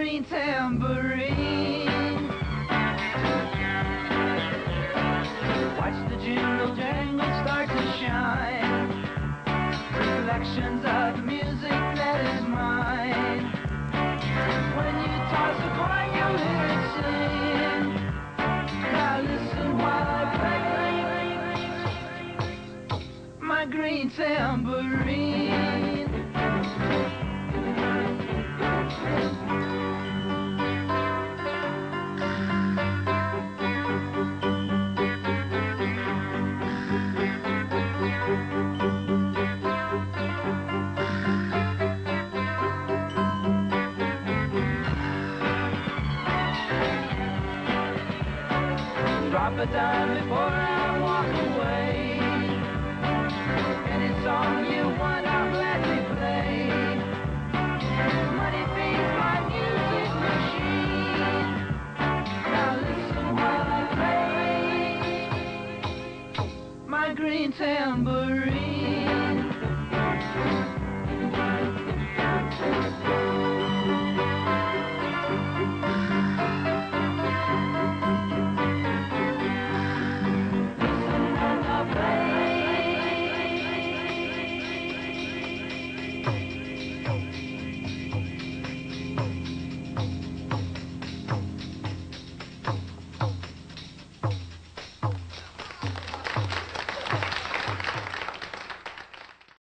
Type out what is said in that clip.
green tambourine. Watch the jingle jangle start to shine. Reflections of the music that is mine. When you toss a coin, you'll hear it sing. Now listen while I play my green tambourine. Drop a dime before I walk away. Any song you want, I'll gladly play. Money feeds my music machine. Now listen while I play my green tambourine.